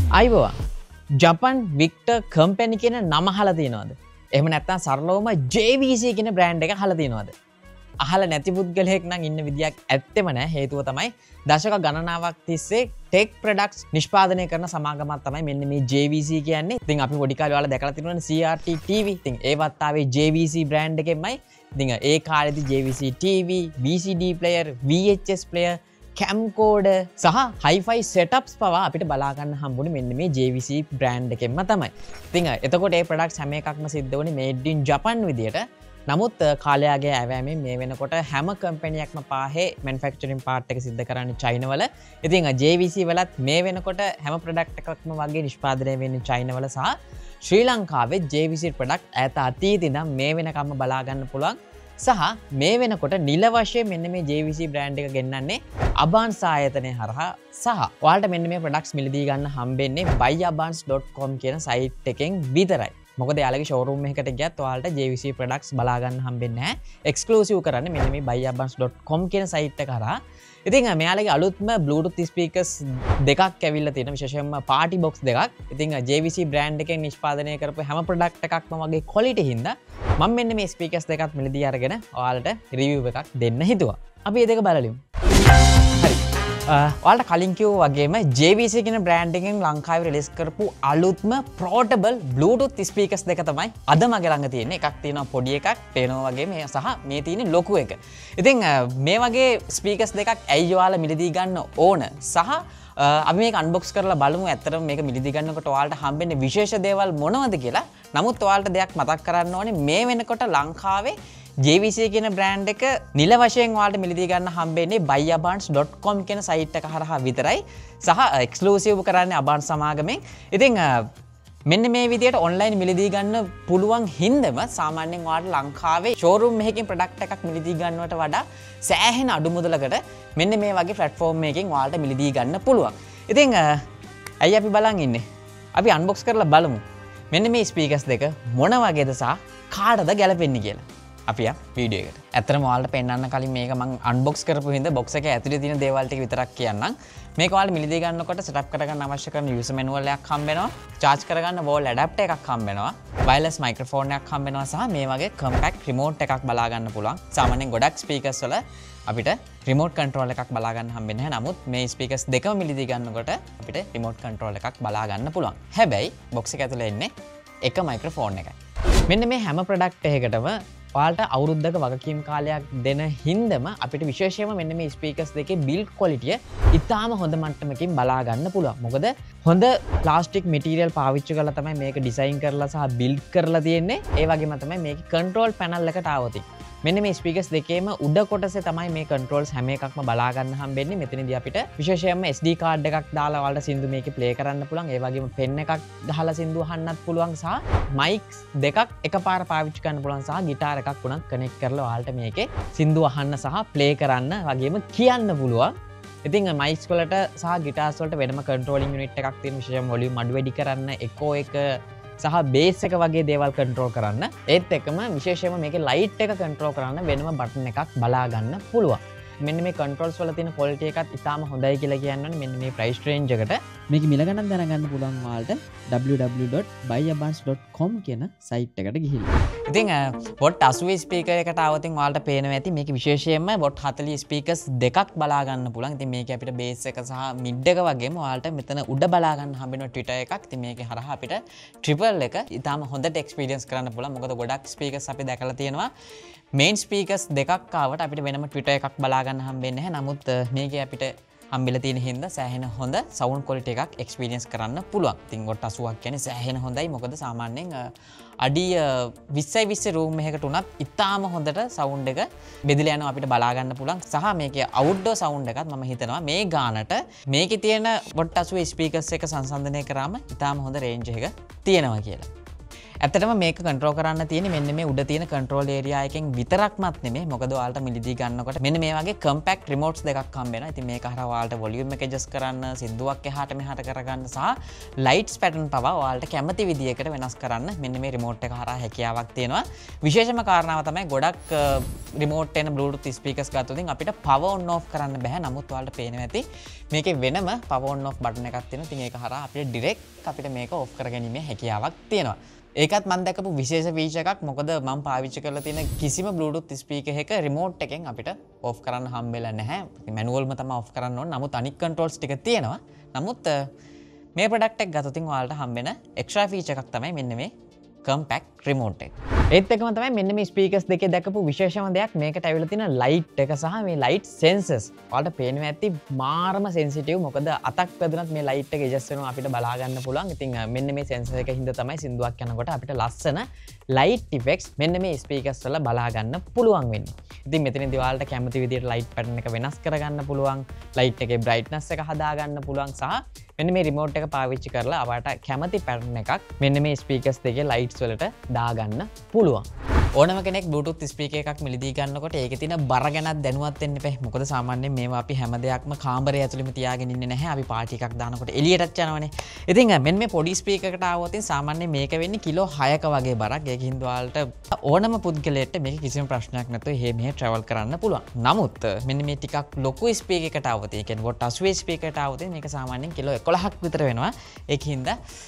අයිබෝවා ජපන් Victor company කියන නම අහලා තියෙනවද? එහෙම නැත්නම් සරලවම JVC කියන බ්‍රෑන්ඩ් එක අහලා තියෙනවද? අහලා නැති පුද්ගලයෙක් නම් ඉන්න විදියක් ඇත්තෙම නැහැ. හේතුව තමයි දශක ගණනාවක් තිස්සේ ටෙක් ප්‍රොඩක්ට්ස් නිෂ්පාදනය කරන සමාගමක් තමයි මෙන්න මේ JVC කියන්නේ. ඉතින් අපි පොඩි කාලේ ඔයාලා දැකලා තියෙනවනේ CRT TV. ඉතින් ඒවත් ආවේ JVC බ්‍රෑන්ඩ් එකෙන්මයි. ඉතින් ඒ කාලේදී JVC TV, VCD player, VHS player, camcorder සහ hi-fi setups පවා අපිට බලා ගන්න හම්බුනේ මෙන්න මේ JVC බ්‍රෑන්ඩ් එකෙන්ම තමයි. ඉතින් එතකොට මේ ප්‍රොඩක්ට්ස් හැම එකක්ම සිද්ධ වුණේ made in Japan විදියට. නමුත් කාලයාගේ ඇවෑමෙන් මේ වෙනකොට හැම කම්පැනියක්ම පාහේ මැනුෆැක්චරින් පාර්ට් එක සිද්ධ කරන්නේ චයිනවල. ඉතින් JVC වලත් මේ වෙනකොට හැම ප්‍රොඩක්ට් එකක්ම වගේ නිෂ්පාදනය වෙන්නේ චයිනවල සහ ශ්‍රී ලංකාවේ JVC ප්‍රොඩක්ට් ඈත අතීතේ ඉඳන් මේ වෙනකම්ම බලා ගන්න පුළුවන්. සහ මේ වෙනකොට නිල වශයෙන් මෙන්න මේ JVC බ්‍රෑන්ඩ් එක ගෙන්නන්නේ අබාන්ස් ආයතනය හරහා සහ ඔයාලට මෙන්න මේ ප්‍රොඩක්ට්ස් මිලදී ගන්න හම්බෙන්නේ buyabans.com කියන සයිට් එකෙන් විතරයි. මොකද යාලගේ ෂෝරූම් එකකට ගියත් ඔයාලට JVC ප්‍රොඩක්ට්ස් බලා ගන්න හම්බෙන්නේ නැහැ. එක්ස්ක්ලූසිව් කරන්නේ මෙන්න මේ buyabans.com කියන සයිට් එක හරහා. ඉතින් මෙයාලගේ අලුත්ම Bluetooth speakers දෙකක් ඇවිල්ලා තියෙනවා. විශේෂයෙන්ම party box දෙකක්. ඉතින් JVC බ්‍රෑන්ඩ් එකෙන් නිෂ්පාදනය කරපු හැම ප්‍රොඩක්ට් එකක්ම වගේ quality හින්දා මම මෙන්න මේ ස්පීකර්ස් දෙකත් මිලදී අරගෙන ඔයාලට රිවිව් එකක් දෙන්න හිතුවා. අපි මේ දෙක බලමු. හරි. ඔයාලට කලින් කිව්වා වගේම JVC කියන බ්‍රෑන්ඩ් එකෙන් ලංකාවේ රිලීස් කරපු අලුත්ම portable Bluetooth speakers දෙක තමයි අද මගේ ළඟ තියෙන්නේ. එකක් තියෙනවා පොඩි එකක් පේනවා වගේ මේ සහ මේ තියෙන්නේ ලොකු එක. ඉතින් මේ වගේ ස්පීකර්ස් දෙකක් ඇයි ඔයාලා මිලදී ගන්න ඕන සහ අපි මේක අන්බොක්ස් කරලා බලමු ඇත්තටම මේක මිලදී ගන්නකොට ඔයාලට හම්බෙන්නේ විශේෂ දේවල් මොනවද කියලා. නමුත් ඔයාලට දෙයක් මතක් කරන්න ඕනේ මේ වෙනකොට ලංකාවේ JVC කියන බ්‍රෑන්ඩ් එක නිල වශයෙන් ඔයාලට මිලදී ගන්න හම්බෙන්නේ buyabans.com කියන සයිට් එක හරහා විතරයි සහ එක්ස්ක්ලූසිව් කරන්නේ අබාන්ස් සමාගමෙන්. ඉතින් මෙන්න මේ විදියට ඔන්ලයින් මිලදී ගන්න පුළුවන් හින්දම සාමාන්‍යයෙන් ඔයාලට ලංකාවේ ෂෝරූම් එකකින් ප්‍රොඩක්ට් එකක් මිලදී ගන්නවට වඩා සෑහෙන අඩු මුදලකට මෙන්න මේ වගේ ප්ලැට්ෆෝම් එකකින් ඔයාලට මිලදී ගන්න පුළුවන්. ඉතින් ඇයි අපි බලන් ඉන්නේ? අපි අන්බොක්ස් කරලා බලමු. මෙන්න මේ ස්පීකර්ස් දෙක මොන වගේද සහ කාටද ගැලපෙන්නේ කියලා. අපි වීඩියෝ එකට. ඇත්තටම ඔයාලට පෙන්නන්න කලින් මේක මම අන්බොක්ස් කරපු හින්දා බොක්ස් එකේ ඇතුලේ තියෙන දේවල් ටික විතරක් කියන්නම්. මේක ඔයාලට මිලදී ගන්නකොට සෙටප් කරගන්න අවශ්‍ය කරන යූසර් මැනුවල් එකක් හම්බ වෙනවා. charge කරගන්න wall adapter එකක් හම්බ වෙනවා. wireless microphone එකක් හම්බ වෙනවා සහ මේ වගේ compact remote එකක් බලා ගන්න පුළුවන්. සාමාන්‍යයෙන් ගොඩක් speakers වල අපිට remote control එකක් බලා ගන්න හම්බෙන්නේ නැහැ. නමුත් මේ speakers දෙකම මිලදී ගන්නකොට අපිට remote control එකක් බලා ගන්න පුළුවන්. හැබැයි බොක්ස් එක ඇතුලේ ඉන්නේ එක microphone එකයි. මෙන්න මේ හැම ප්‍රොඩක්ට් එකකටම ඔයාලට අවුරුද්දක වගකීම් කාලයක් දෙන හින්දම අපිට විශේෂයෙන්ම මෙන්න මේ ස්පීකර්ස් දෙකේ බිල්ඩ් ක්වොලිටිය ඉතාම හොඳ මට්ටමකින් බලා ගන්න පුළුවන්. මොකද හොඳ ප්ලාස්ටික් මැටීරියල් පාවිච්චි කරලා තමයි මේක ඩිසයින් කරලා සහ බිල්ඩ් කරලා තියෙන්නේ. ඒ වගේම තමයි මේකේ කන්ට්‍රෝල් පැනල් එකට ආවොතින්. මෙන්න මේ ස්පීකර්ස් දෙකේම උඩ කොටසේ තමයි මේ කන්ට්‍රෝල්ස් හැම එකක්ම බලා ගන්න හම්බෙන්නේ. මෙතනදී අපිට විශේෂයෙන්ම SD කාඩ් එකක් දාලා ඔයාලට සින්දු මේකේ ප්ලේ කරන්න පුළුවන්. ඒ වගේම පෙන් එකක් ගහලා සින්දු අහන්නත් පුළුවන් සහ මයික්ස් දෙකක් එකපාර පාවිච්චි කරන්න පුළුවන් සහ ගිටාර් එකක් උනත් කනෙක්ට් කරලා ඔයාලට මේකේ සින්දු අහන්න සහ ප්ලේ කරන්න වගේම කියන්න පුළුවන්. ඉතින් මයික්ස් වලට සහ ගිටාර්ස් වලට වෙනම කන්ට්‍රෝලින් යුනිට් එකක් තියෙන විශේෂයෙන්ම වොලියුම් අඩු වැඩි කරන්න එකෝ එක සහ බේස් එක වගේ දේවල් කන්ට්‍රෝල් කරන්න. ඒත් එක්කම විශේෂයෙන්ම මේකේ ලයිට් එක කන්ට්‍රෝල් කරන්න වෙනම බටන් එකක් බලා ගන්න පුළුවන්. මෙන්න මේ කන්ට්‍රෝල්ස් වල තියෙන ක්වොලිටි එකත් ඉතාම හොඳයි කියලා කියන්නේ මෙන්න මේ ප්‍රයිස් රේන්ජ් එකට. මේක මිල ගණන් දැනගන්න පුළුවන් ඔයාලට www.buyabans.com කියන සයිට් එකට ගිහිල්ලා. ඉතින් watt 80 ස්පීකර් එකට ආවොතින් ඔයාලට පේනවා ඇති මේක විශේෂයෙන්ම watt 40 ස්පීකර්ස් දෙකක් බලා ගන්න පුළුවන්. ඉතින් මේකේ අපිට බේස් එක සහ මිඩ් එක වගේම ඔයාලට මෙතන උඩ බලා ගන්න හම්බෙනවා ට්විටර් එකක්. ඉතින් මේකේ හරහා අපිට ට්‍රිපල් එක ඉතාම හොඳට එක්ස්පීරියන්ස් කරන්න පුළුවන්. මොකද ගොඩක් ස්පීකර්ස් අපි දැකලා තියෙනවා මේන් ස්පීකර්ස් දෙකක් ආවට අපිට වෙනම ට්විටර් එකක් බලා ගන්න හම්බෙන්නේ නැහැ. නමුත් මේකේ අපිට හම්බෙලා තියෙන හින්දා සෑහෙන හොඳ සවුන්ඩ් ක්වොලිටි එකක් එක්ස්පීරියන්ස් කරන්න පුළුවන්. ඉතින් watt 80ක් කියන්නේ සෑහෙන හොඳයි. මොකද සාමාන්‍යයෙන් අඩි 20යි 20 රූම් එකකට උනත් ඉතාම හොඳට සවුන්ඩ් එක බෙදලා යනවා අපිට බලා ගන්න පුළුවන්. සහ මේකේ අවුට්ඩෝර් සවුන්ඩ් එකත් මම හිතනවා මේ ගානට මේකේ තියෙන watt 80 ස්පීකර්ස් එක සංසන්දනය කරාම ඉතාම හොඳ රේන්ජ් එක තියෙනවා කියලා. ඇත්තටම මේක කන්ට්‍රෝල් කරන්න තියෙන්නේ මෙන්න මේ උඩ තියෙන කන්ට්‍රෝල් ඒරියා එකෙන් විතරක්මත් නෙමෙයි. මොකද ඔයාලට මිලදී ගන්නකොට මෙන්න මේ වගේ කම්පැක්ට් රිමෝට්ස් දෙකක් හම්බ වෙනවා. ඉතින් මේක හරහා ඔයාලට වොලියුම් එක ඇඩ්ජස්ට් කරන්න, සින්දුවක් එහාට මෙහාට කරගන්න සහ ලයිට්ස් පැටර්න් පවා ඔයාලට කැමති විදියකට වෙනස් කරන්න මෙන්න මේ රිමෝට් එක හරහා හැකියාවක් තියෙනවා. විශේෂම කාරණාව තමයි ගොඩක් රිමෝට් එන Bluetooth ස්පීකර්ස් ගත්තොත් අපිට power on off කරන්න බෑ. නමුත් ඔයාලට පේනවා ඇති මේකේ වෙනම power on off බටන් එකක් තියෙනවා. ඉතින් ඒක හරහා අපිට ඩිරෙක්ට් අපිට මේක ඔෆ් කරගැනීමේ හැකියාවක් තියෙනවා. ඒකත් මම දැකපු විශේෂ ෆීචර් එකක්. මොකද මම පාවිච්චි කරලා තියෙන කිසිම Bluetooth ස්පීකර් එකක රිමෝට් එකෙන් අපිට ඔෆ් කරන්න හම්බෙලා නැහැ. මැනුවල්ම තමයි ඔෆ් කරන්න ඕන. නමුත් අනික් කන්ට්‍රෝල්ස් ටික තියෙනවා. නමුත් මේ ප්‍රොඩක්ට් එක ගත්තොත් ඔයාලට හම්බෙන එක්ස්ට්‍රා ෆීචර් එකක් තමයි මෙන්න මේ කම්පැක්ට් රිමෝට් එක. ඒත් එකම තමයි මෙන්න මේ ස්පීකර්ස් දෙකේ දැකපු විශේෂම දෙයක් මේකට ඇවිල්ලා තියෙන ලයිට් එක සහ මේ ලයිට් සෙන්සර්ස්. ඔයාලට පේනවා ඇති මාරම සෙන්සිටිව්. මොකද අතක් වැදුනත් මේ ලයිට් එක ඇඩ්ජස්ට් වෙනවා අපිට බලා ගන්න පුළුවන්. ඉතින් මෙන්න මේ සෙන්සර් එක හින්දා තමයි සින්දුවක් යනකොට අපිට ලස්සන ලයිට් ඉෆෙක්ට්ස් මෙන්න මේ ස්පීකර්ස් වල බලා ගන්න පුළුවන් වෙන්නේ. ඉතින් මෙතනදී ඔයාලට කැමති විදිහට ලයිට් පැටර්න් එක වෙනස් කරගන්න පුළුවන්. ලයිට් එකේ බ්‍රයිට්නස් එක හදා ගන්න පුළුවන් සහ මෙන්න මේ රිමෝට් එක පාවිච්චි කරලා අපට කැමති පැටර්න් එකක් මෙන්න මේ ස්පීකර්ස් දෙකේ ලයිට්ස් වලට දාගන්න පුළුවන්. ඕනම කෙනෙක් Bluetooth ස්පීකර් එකක් මිලදී ගන්නකොට ඒකේ තියෙන බර ගැනත් දැනුවත් වෙන්න එපා. මොකද සාමාන්‍යයෙන් මේවා අපි හැම දෙයක්ම කාමරය ඇතුළෙම තියාගෙන ඉන්නේ නැහැ. අපි පාටි එකක් දානකොට එළියටත් යනවනේ. ඉතින් මෙන්න මේ පොඩි ස්පීකර් එකට ආවොත් සාමාන්‍යයෙන් මේක වෙන්නේ කිලෝ 6ක වගේ බරක්. ඒකින් ඔයාලට ඕනම පුද්ගලයෙක්ට මේක කිසිම ප්‍රශ්නයක් නැතුව මෙහෙ travel කරන්න පුළුවන්. නමුත් මෙන්න මේ ටිකක් ලොකු ස්පීකර් එකකට ආවොත් ඒ කියන්නේ වොට් 80 ස්පීකර් එකට ආවොත් මේක සාමාන්‍යයෙන් කිලෝ 11ක් විතර වෙනවා. ඒකින්ද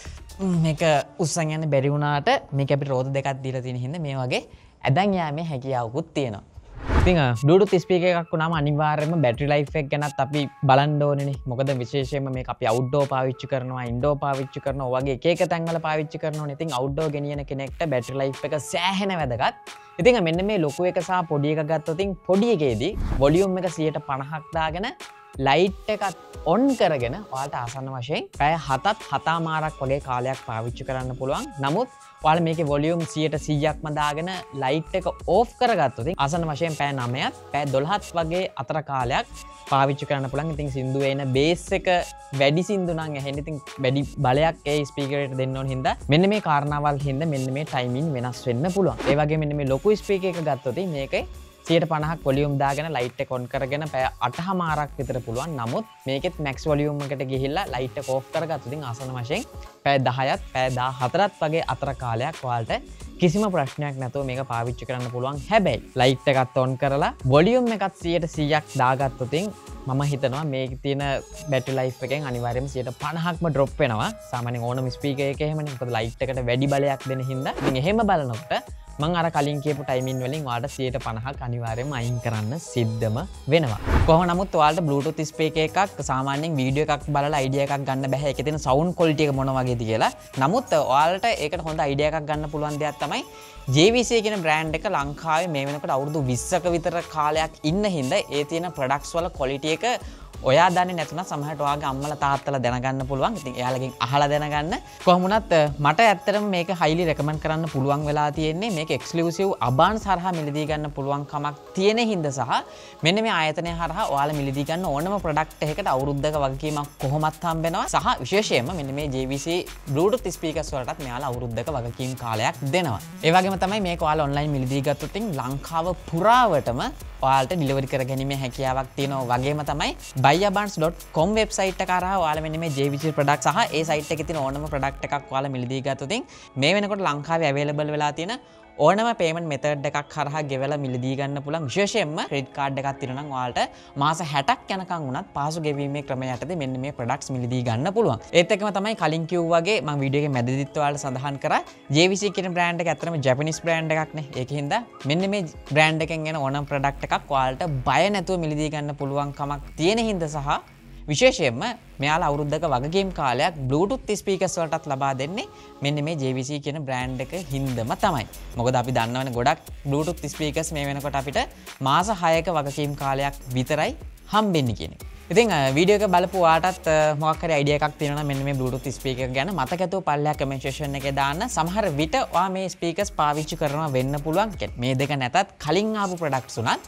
මේක උස්සන් යන්න බැරි වුණාට මේක අපිට රෝද දෙකක් දීලා තියෙන හින්දා මේ වගේ ඇදන් යාමේ හැකියාවකුත් තියෙනවා. ඉතින් Bluetooth ස්පීකර් එකක් වුණාම අනිවාර්යයෙන්ම බැටරි ලයිෆ් එක ගැනත් අපි බලන්න ඕනේනේ. මොකද විශේෂයෙන්ම මේක අපි අවුට්ඩෝර් පාවිච්චි කරනවා, ඉන්ඩෝර් පාවිච්චි කරනවා, වගේ එක එක තැන්වල පාවිච්චි කරනෝනේ. ඉතින් අවුට්ඩෝර් ගෙනියන කෙනෙක්ට බැටරි ලයිෆ් එක සෑහෙන වැදගත්. ඉතින් මෙන්න මේ ලොකු එක සහ පොඩි එක ගත්තොත් පොඩි එකේදී වොලියුම් එක 150ක් දාගෙන ලයිට් එකත් ඔන් කරගෙන ඔයාලට ආසන්න වශයෙන් පැය 7මාරක් වගේ කාලයක් පාවිච්චි කරන්න පුළුවන්. නමුත් ඔයාලා මේකේ වොලියුම් 100%ක්ම දාගෙන ලයිට් එක ඕෆ් කරගත්තොත් ආසන්න වශයෙන් පැය 9ත් පැය 12ත් වගේ අතර කාලයක් පාවිච්චි කරන්න පුළුවන්. ඉතින් සින්දුවේ එන බේස් එක වැඩි සින්දු නම් ඇහෙන්නේ. ඉතින් වැඩි බලයක් ඒ ස්පීකර් එකට දෙන්න ඕන හින්දා මෙන්න මේ කාරණාවල් හින්දා මෙන්න මේ ටයිමින් වෙනස් වෙන්න පුළුවන්. ඒ වගේ මෙන්න මේ ලොකු ස්පීකර් එක ගත්තොත් මේකේ 150ක් වොලියුම් දාගෙන ලයිට් එක ඔන් කරගෙන පැය 8මාරක් විතර පුළුවන්. නමුත් මේකෙත් මැක්ස් වොලියුම් එකට ගිහිල්ලා ලයිට් එක ඕෆ් කරගත්තොත් ඉතින් ආසන්න වශයෙන් පැය 10ත් පැය 14ත් වගේ අතර කාලයක් ඔයාලට කිසිම ප්‍රශ්නයක් නැතුව මේක පාවිච්චි කරන්න පුළුවන්. හැබැයි ලයිට් එකත් ඔන් කරලා වොලියුම් එකත් 100%ක් දාගත්තොත් මම හිතනවා මේකේ තියෙන බැටරි ලයිෆ් එකෙන් අනිවාර්යයෙන්ම 50%ක්ම ඩ්‍රොප් වෙනවා. සාමාන්‍යයෙන් ඕනම ස්පීකර් එකක එහෙමනේ. මොකද ලයිට් එකට වැඩි බලයක් දෙන හින්දා. ඉතින් එහෙම බලනකොට මං අර කලින් කියපු ටයිමින් වලින් ඔයාලට 150ක් අනිවාර්යයෙන්ම අයින් කරන්න සිද්ධම වෙනවා. කොහොම නමුත් ඔයාලට Bluetooth ස්පීකර් එකක් සාමාන්‍යයෙන් වීඩියෝ එකක් බලලා අයිඩියා එකක් ගන්න බෑ. ඒකේ තියෙන සවුන්ඩ් ක්වොලිටි එක මොන වගේද කියලා. නමුත් ඔයාලට ඒකට හොඳ අයිඩියා එකක් ගන්න පුළුවන් දෙයක් තමයි JVC කියන බ්‍රෑන්ඩ් එක ලංකාවේ මේ වෙනකොට අවුරුදු 20ක විතර කාලයක් ඉන්න හින්දා ඒ තියෙන ප්‍රොඩක්ට්ස් වල ක්වොලිටි එක ඔයා දන්නේ නැතුණා සමහරට ඔයාගේ අම්මලා තාත්තලා දැනගන්න පුළුවන්. ඉතින් එයාලගෙන් අහලා දැනගන්න. කොහොම වුණත් මට ඇත්තටම මේක highly recommend කරන්න පුළුවන් වෙලා තියෙන්නේ. මේක exclusive අබාන්ස් හරහා මිලදී ගන්න පුළුවන් කමක් තියෙන හින්දා සහ මෙන්න මේ ආයතනය හරහා ඔයාලා මිලදී ගන්න ඕනම ප්‍රොඩක්ට් එකකට අවුරුද්දක වගකීමක් කොහොමත් හම්බ වෙනවා. සහ විශේෂයෙන්ම මෙන්න මේ JVC Bluetooth speakers වලටත් මෙයාලා අවුරුද්දක වගකීම් කාලයක් දෙනවා. ඒ වගේම තමයි මේක ඔයාලා online මිලදී ගත්තොත් ලංකාව පුරාවටම ඔයාලට ඩිලිවරි කර ගැනීමේ හැකියාවක් තියෙනවා. වගේම තමයි buyabans.com වෙබ්සයිට් එක හරහා ඔයාලා මෙන්න මේ JVC ප්‍රොඩක්ට් සහ ඒ සයිට් එකේ තියෙන ඕනම ප්‍රොඩක්ට් එකක් ඔයාලා මිලදී ගත්තොත් මේ වෙනකොට ලංකාවේ අවైలබල් වෙලා තියෙන ඕනම පේමන්ට් මෙතඩ් එකක් හරහා ගෙවලා මිලදී ගන්න පුළුවන්. විශේෂයෙන්ම ක්‍රෙඩිට් කාඩ් එකක් තියෙනවා නම් ඔයාලට මාස 60ක් යනකම් වුණත් පාසු ගෙවීමේ ක්‍රමය යටතේ මෙන්න මේ ප්‍රොඩක්ට්ස් මිලදී ගන්න පුළුවන්. ඒත් එක්කම තමයි කලින් කිව්වා වගේ මම වීඩියෝ එකේ මැදදිත් ඔයාලට සඳහන් කරා JVC කියන බ්‍රෑන්ඩ් එක ඇත්තටම ජැපනිස් බ්‍රෑන්ඩ් එකක් නේ. ඒකින්ද මෙන්න මේ බ්‍රෑන්ඩ් එකෙන් එන ඕනම ප්‍රොඩක්ට් එකක් ඔයාලට බය නැතුව මිලදී ගන්න පුළුවන් කමක් තියෙන හින්දා සහ විශේෂයෙන්ම මෙයාලා අවුරුද්දක වගකීම් කාලයක් Bluetooth ස්පීකර්ස් වලටත් ලබා දෙන්නේ මෙන්න මේ JVC කියන බ්‍රෑන්ඩ් එක හින්දම තමයි. මොකද අපි දන්නවනේ ගොඩක් Bluetooth ස්පීකර්ස් මේ වෙනකොට අපිට මාස 6ක වගකීම් කාලයක් විතරයි හම්බෙන්නේ කියන එක. ඉතින් වීඩියෝ එක බලපු ඔයාටත් මොකක් හරි අයිඩියා එකක් තියෙනවා නම් මෙන්න මේ Bluetooth ස්පීකර් ගැන මතකතුව පල්ලෙහා කමෙන්ට් සෙක්ෂන් එකේ දාන්න. සමහර විට ඔයා මේ ස්පීකර්ස් පාවිච්චි කරනවා වෙන්න පුළුවන්. මේ දෙක නැතත් කලින් ආපු ප්‍රොඩක්ට්ස් උනත්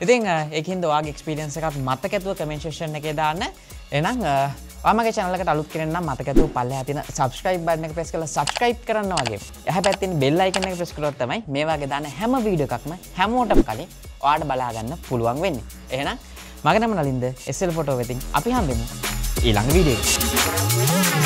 ඉතින් ඒකින්ද ඔයාගේ එක්ස්පීරියන්ස් එකත් මතක ඇතුව කමෙන්ට් සෙක්ෂන් එකේ දාන්න. එහෙනම් ඔයාමගේ channel එකට අලුත් කෙනෙක් නම් මතක ඇතුව පල්ලෙහා තියෙන subscribe button එක press කරලා subscribe කරන්න වගේ. එහා පැත්තේ තියෙන bell icon එක press කරොත් තමයි මේ වගේ දාන හැම වීඩියෝ එකක්ම හැමෝටම කලින් ඔයාලට බලා ගන්න පුළුවන් වෙන්නේ. එහෙනම් මගේ නම නලින්ද SL Photo වෙතින් අපි හම්බෙමු ඊළඟ වීඩියෝ එකේ.